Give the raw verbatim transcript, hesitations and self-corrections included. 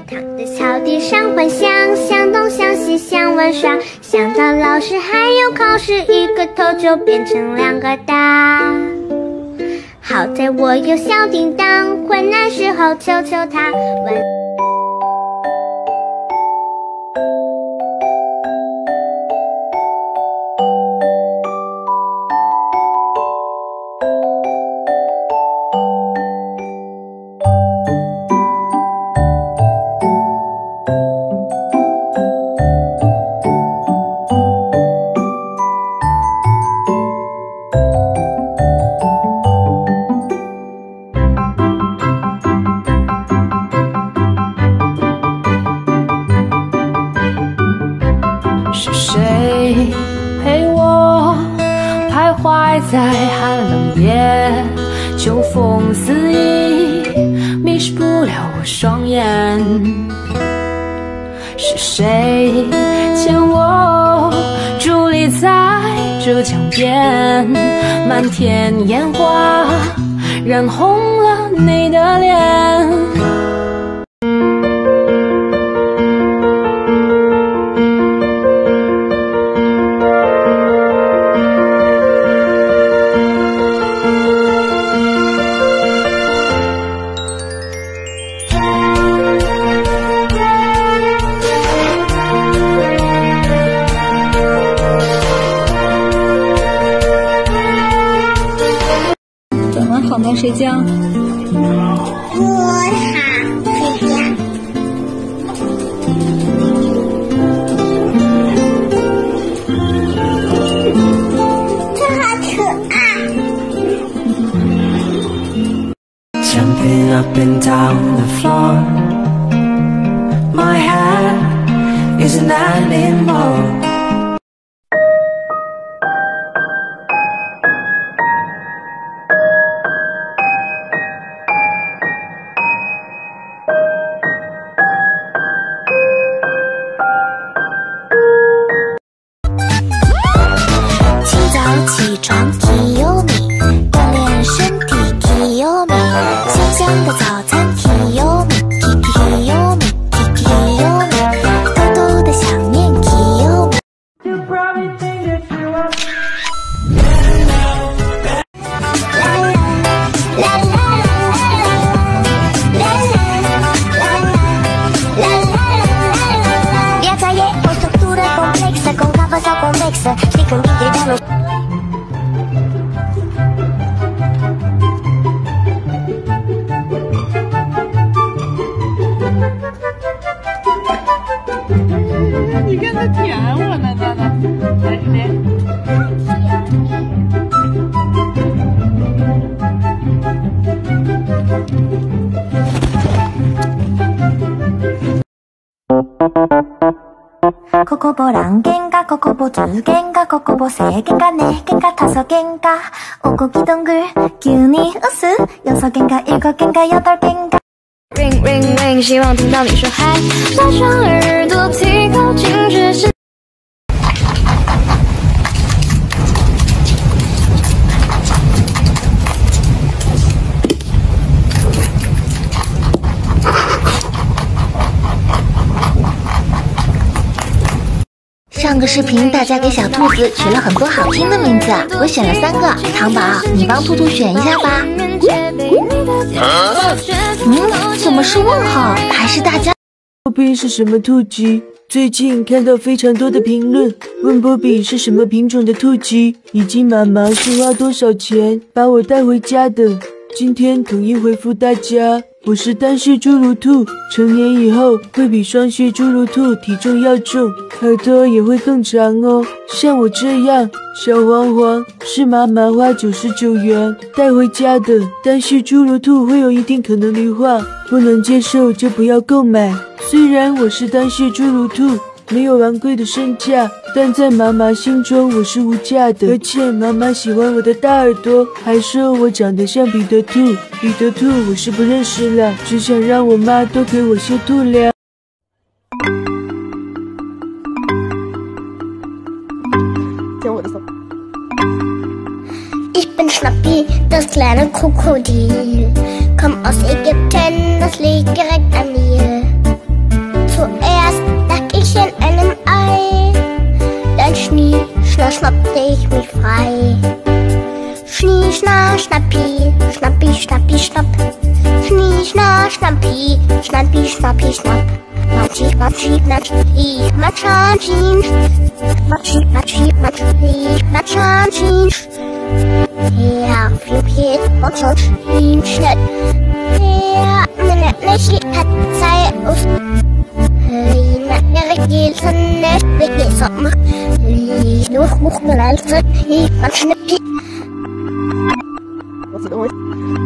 躺在草地上幻想，向东向西想玩耍，想到老师还有考试，一个头就变成两个大。好在我有小叮当，困难时候求求他。玩在寒冷夜，秋风肆意，迷失不了我双眼。是谁牵我伫立在这江边？漫天烟花染红了你的脸。 好吗？谁家？ 我好睡觉。这好可爱。Jumping up and down the floor, my head is an animal.起床体优美，锻炼身体体优美，香香的早餐体优美，体体优美，体体优美，偷偷的想念体优美。Viaggio con struttura complessa, con campagna convexa, stai con l'ingrediente. 你看他舔我呢，娜娜，来这边。 코코보랑갱가 코코보두갱가 코코보세갱가 네갱가 다섯갱가 오고기동글 균이 우스 여섯갱가 일곱갱가 여덟갱가 Ring ring ring 希望听到你说嗨拉长耳朵提高警觉性上个视频大家给小兔子取了很多好听的名字，我选了三个。糖宝，你帮兔兔选一下吧。嗯，怎么是问号？还是大家？ 波比是什么兔鸡？最近看到非常多的评论，问波比是什么品种的兔鸡，以及妈妈是花多少钱把我带回家的。今天统一回复大家。我是单穴侏儒兔，成年以后会比双穴侏儒兔体重要重，耳朵也会更长哦。像我这样小黄黄是妈妈花九十九元带回家的，单穴侏儒兔会有一定可能罹患，不能接受就不要购买。虽然我是单穴侏儒兔，没有昂贵的身价，但在妈妈心中我是无价的，而且妈妈喜欢我的大耳朵，还说我长得像彼得兔。彼得兔我是不认识了，只想让我妈多给我些兔粮。 牵我的手。 Ich bin Schnappi, das kleine Krokodil. Komm aus Ägypten, das liegt direkt an mir. schnappi, schnapp. Schnie, schna, schnappi, schnappi, schnappi, schnapp. Matschi, matschi, matschi, matschanschin. Matschi, matschi, matschi, matschanschin. Ja, Flugjet, matschanschin, schnell. Ja, meine Lächle hat Zeit aus. Ja, der Gilsen, der Gilsen. Ich noch, noch mal als ich, man schnappi. Was ist los?